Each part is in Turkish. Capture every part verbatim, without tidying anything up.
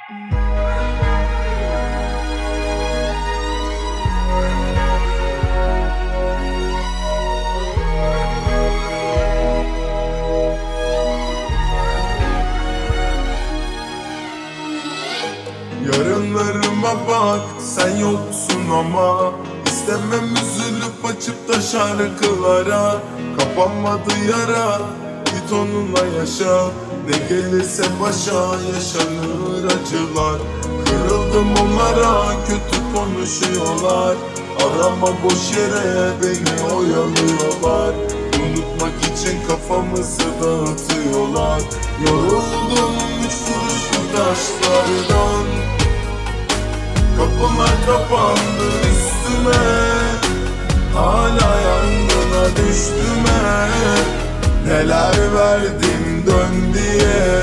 Yarınlarıma bak, sen yoksun ama İstemem üzülüp açıp da şarkılara. Kapanmadı yara, git onunla yaşa. Ne gelirse başa yaşanır acılar. Kırıldım onlara, kötü konuşuyorlar. Arama boş yere, beni oyalıyorlar. Unutmak için kafamızı dağıtıyorlar. Yoruldum üç kuruşlu taşlardan. Kapılar kapandı üstüme, hala yangına düştüme. Neler verdim dön diye.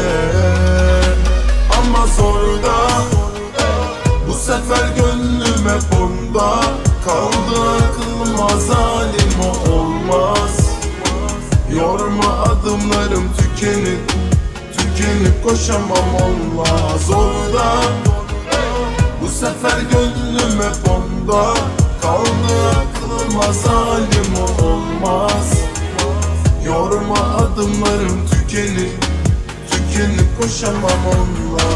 Ama sonra bu sefer gönlüm hep onda. Kaldı aklıma zalim o olmaz. Yorma adımlarım tükenip tükenip koşamam olmaz orada. Bu sefer gönlüm hep onda. Kaldı aklıma zalim o olmaz. Yorma adımlarım tükenip tükenip koşamam onunla.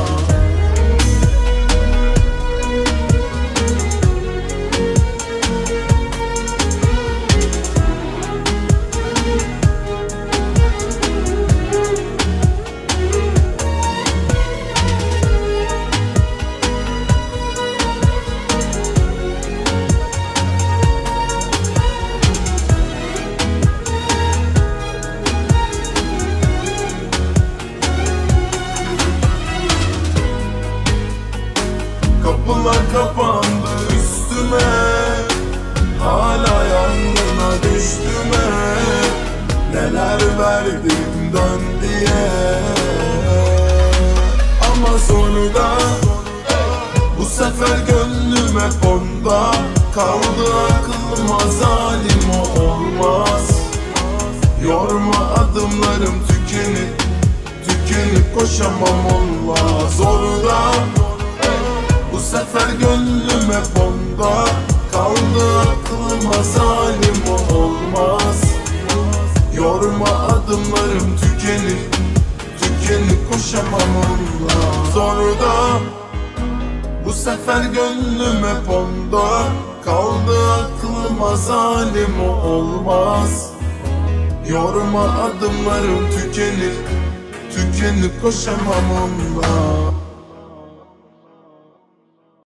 Kapılar kapandı üstüme, hala yangına düştüme. Neler verdim dön diye. Ama sonunda bu sefer gönlüm hep onda. Kaldı aklıma zalim o olmaz. Yorma adımlarım tükenip tükenip koşamam olmaz orada. Bu sefer gönlüm hep onda. Kaldı aklıma zalim o olmaz. Yorma adımlarım tükenip tükenip koşamam onunla. Orada bu sefer gönlüm hep onda. Kaldı aklıma zalim o olmaz. Yorma adımlarım tükenip tükenip koşamam onunla.